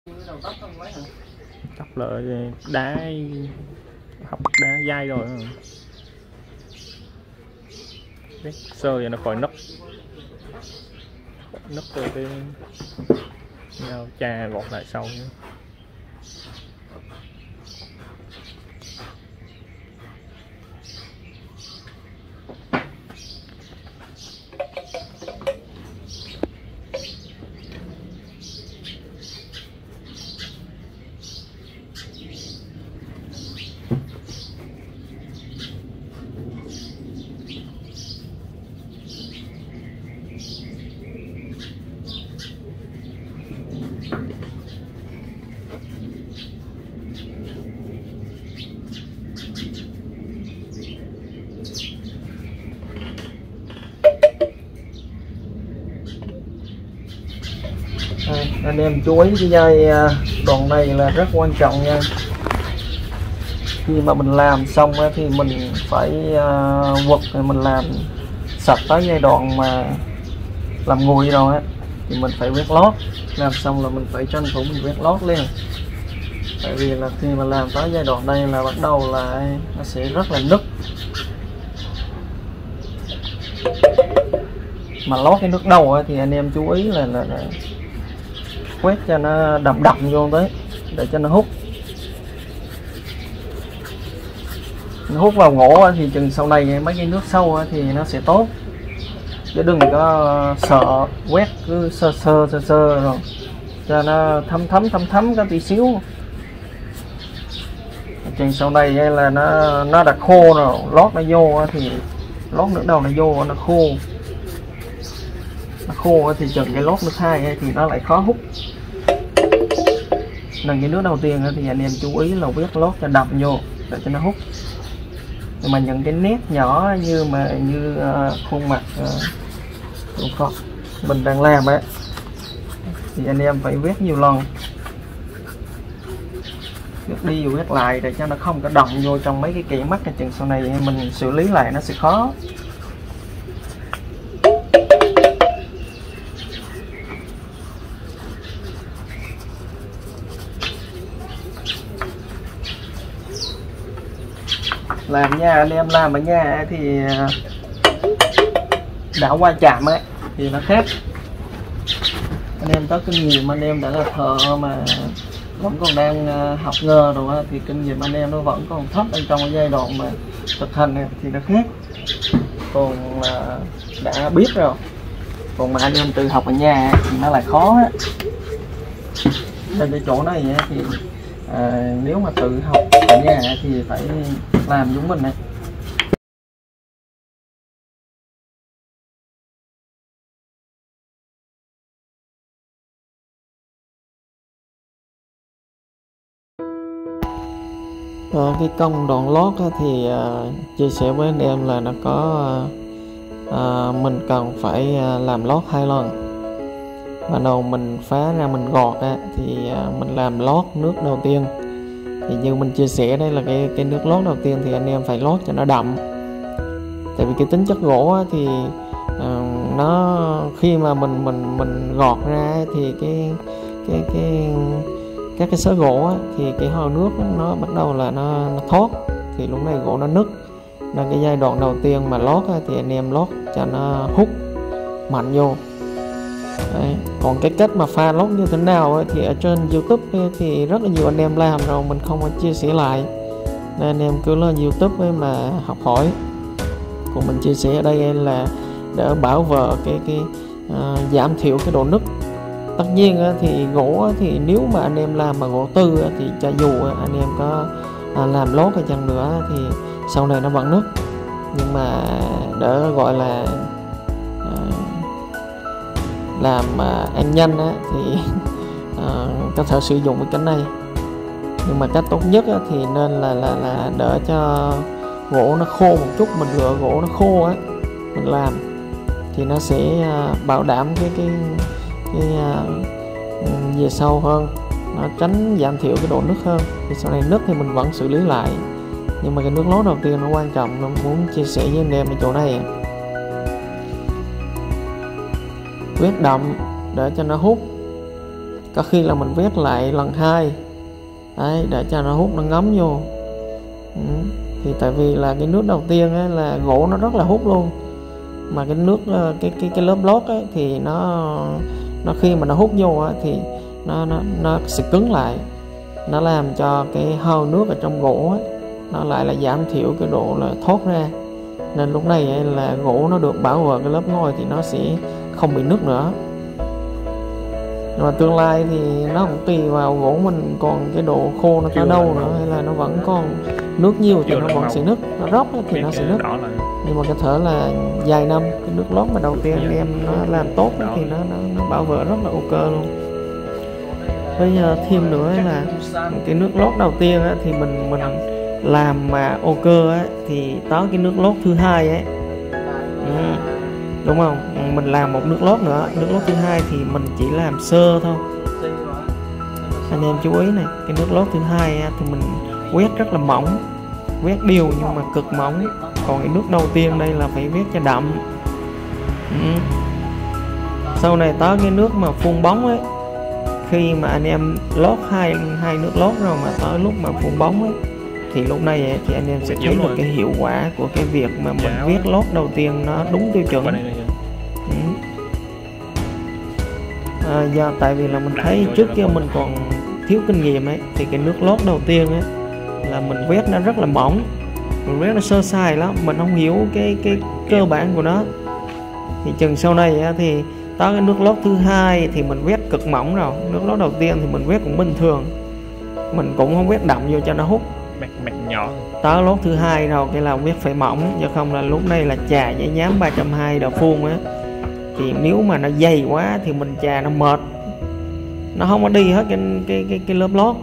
Chọc lại đá, học đá dai rồi đấy, sơ vậy nó khỏi nấp từ cái nhau cha gọt lại sau nữa. Anh em chú ý cái dây đoạn này là rất quan trọng nha. Khi mà mình làm xong thì mình phải quật, mình làm sạch tới giai đoạn mà làm nguội rồi á thì mình phải quét lót. Làm xong là mình phải tranh thủ mình quét lót liền, tại vì là khi mà làm tới giai đoạn đây là bắt đầu là nó sẽ rất là nứt. Mà lót cái nước đầu thì anh em chú ý là quét cho nó đậm vô tới để cho nó hút vào gỗ thì chừng sau này mấy cái nước sâu thì nó sẽ tốt, chứ đừng có sợ quét cứ sơ rồi cho nó thấm có tí xíu. Chừng sau này là nó đã khô rồi, lót nó vô thì lót nước đầu nó vô nó khô thì chừng cái lót nước hai thì nó lại khó hút. Nên cái nước đầu tiên thì anh em chú ý là quét lót cho đậm vô để cho nó hút. Nhưng mà những cái nét nhỏ như khuôn mặt mình đang làm ấy thì anh em phải quét nhiều lần, quét đi rồi quét lại để cho nó không có đậm vô trong mấy cái kẽ mắt, cái chừng sau này mình xử lý lại nó sẽ khó. Làm nha anh em, làm ở nhà thì đã qua chạm ấy thì nó khác. Anh em có kinh nghiệm, anh em đã là thợ mà vẫn còn đang học nghề rồi thì kinh nghiệm anh em nó vẫn còn thấp ở trong cái giai đoạn mà thực hành thì nó khác. Còn đã biết rồi, còn mà anh em tự học ở nhà thì nó lại khó á. Trên cái chỗ này thì nếu mà tự học ở nhà thì phải làm giống mình này. Cái công đoạn lót thì chia sẻ với anh em là nó có mình cần phải làm lót 2 lần. Ban đầu mình phá ra mình gọt thì mình làm lót nước đầu tiên. Thì như mình chia sẻ đây là cái nước lót đầu tiên thì anh em phải lót cho nó đậm. Tại vì cái tính chất gỗ thì nó khi mà mình gọt ra thì các cái xớ gỗ thì cái hồ nước nó bắt đầu là nó thoát, thì lúc này gỗ nó nứt. Nên cái giai đoạn đầu tiên mà lót thì anh em lót cho nó hút mạnh vô. Đấy. Còn cái cách mà pha lót như thế nào thì ở trên YouTube thì rất là nhiều anh em làm rồi, mình không có chia sẻ lại, nên anh em cứ lên YouTube mà học hỏi. Còn mình chia sẻ ở đây là để bảo vệ giảm thiểu cái độ nứt. Tất nhiên thì gỗ thì nếu mà anh em làm mà gỗ tư thì cho dù anh em có làm lót hay chăng nữa thì sau này nó vẫn nứt. Nhưng mà để gọi là làm ăn nhanh thì có thể sử dụng cái cánh này. Nhưng mà cách tốt nhất thì nên là để cho gỗ nó khô một chút, mình lựa gỗ nó khô mình làm thì nó sẽ bảo đảm cái về sâu hơn, nó tránh giảm thiểu cái độ nứt hơn. Thì sau này nứt thì mình vẫn xử lý lại. Nhưng mà cái nước lót đầu tiên nó quan trọng, nó muốn chia sẻ với anh em ở chỗ này. Quét đậm để cho nó hút. có khi là mình vét lại lần 2 đấy, để cho nó hút nó ngấm vô. Thì tại vì là cái nước đầu tiên ấy, là gỗ nó rất là hút luôn, mà cái nước cái lớp lót ấy, thì nó khi mà nó hút vô ấy, thì nó sẽ cứng lại, nó làm cho cái hơi nước ở trong gỗ ấy, nó lại là giảm thiểu cái độ là thoát ra, nên lúc này ấy, là gỗ nó được bảo vệ cái lớp ngói thì nó sẽ không bị nứt nữa. Nhưng mà tương lai thì nó cũng tùy vào gỗ mình còn cái độ khô nó tới đâu nữa, hay là nó vẫn còn nước nhiều thì nó vẫn sẽ nứt, nó róc thì nó sẽ nứt. Nhưng mà có thể là vài năm cái nước lót mà đầu tiên anh em nó làm tốt thì nó bảo vệ rất là ok luôn. Bây giờ thêm nữa là cái nước lót đầu tiên á, thì mình làm mà ok á, thì tới cái nước lót thứ hai ấy, đúng không, mình làm một nước lót nữa. Nước lót thứ hai thì mình chỉ làm sơ thôi, anh em chú ý này. Cái nước lót thứ hai á, thì mình quét rất là mỏng, quét đều nhưng mà cực mỏng. Còn cái nước đầu tiên đây là phải quét cho đậm. Sau này tới cái nước mà phun bóng ấy, khi mà anh em lót hai nước lót rồi mà tới lúc mà phun bóng ấy, thì lúc này ấy, thì anh em sẽ thấy được cái hiệu quả của cái việc mà mình viết lót đầu tiên nó đúng tiêu chuẩn. Do tại vì là mình thấy trước kia mình còn thiếu kinh nghiệm ấy, thì cái nước lót đầu tiên ấy là mình viết nó rất là mỏng, mình viết nó sơ sài lắm, mình không hiểu cái cơ bản của nó. Thì chừng sau này ấy, thì tới cái nước lót thứ hai thì mình viết cực mỏng rồi. Nước lót đầu tiên thì mình viết cũng bình thường, mình cũng không viết đậm vô cho nó hút, mạch nhỏ. tới lót thứ hai rồi cái là viết phải mỏng, chứ không là lúc này là chà giấy nhám 320 đầu phun á, thì nếu mà nó dày quá thì mình chà nó mệt, nó không có đi hết cái lớp lót,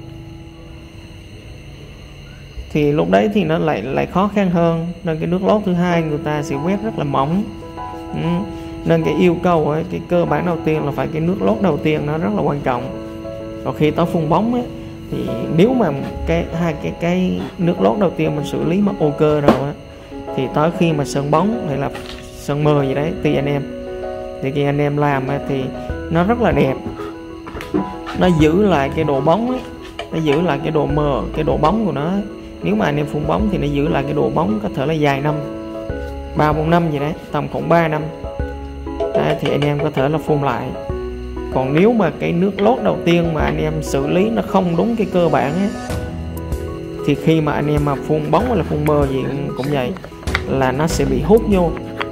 thì lúc đấy thì nó lại khó khăn hơn. Nên cái nước lót thứ hai người ta sẽ quét rất là mỏng. Nên cái yêu cầu ấy, cái cơ bản đầu tiên là phải cái nước lót đầu tiên nó rất là quan trọng. Còn khi tới phun bóng ấy, thì nếu mà cái nước lót đầu tiên mình xử lý mà ok rồi á, thì tới khi mà sơn bóng hay là sơn mờ gì đấy tùy anh em, thì khi anh em làm ấy, thì nó rất là đẹp, nó giữ lại cái độ bóng ấy, nó giữ lại cái độ mờ, cái độ bóng của nó ấy. Nếu mà anh em phun bóng thì nó giữ lại cái độ bóng có thể là dài năm, 3-4 năm gì đấy, tầm khoảng 3 năm đấy, thì anh em có thể là phun lại. Còn nếu mà cái nước lót đầu tiên mà anh em xử lý nó không đúng cái cơ bản ấy, thì khi mà anh em mà phun bóng hay là phun mờ gì cũng vậy, là nó sẽ bị hút vô,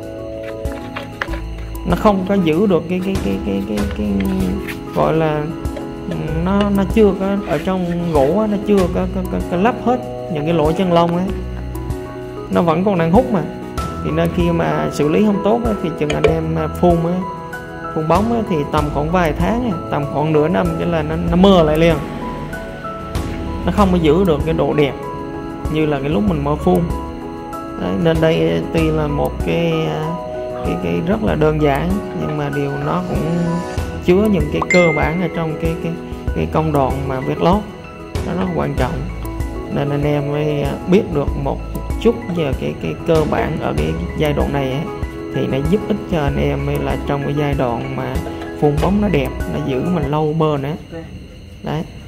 nó không có giữ được cái gọi là nó chưa có ở trong gỗ, nó chưa có lắp hết những cái lỗ chân lông ấy, nó vẫn còn đang hút mà. Thì nên khi mà xử lý không tốt ấy, thì chừng anh em phun bóng ấy, thì tầm khoảng vài tháng, tầm khoảng nửa năm cái là nó mờ lại liền, nó không có giữ được cái độ đẹp như là cái lúc mình mới phun đấy. Nên đây tuy là một cái rất là đơn giản, nhưng mà điều nó cũng chứa những cái cơ bản ở trong cái công đoạn mà viết lót, nó rất quan trọng. Nên anh em mới biết được một chút về cái cơ bản ở cái giai đoạn này ấy, thì nó giúp ích cho anh em là trong cái giai đoạn mà phun bóng nó đẹp, nó giữ mình lâu bền á đấy.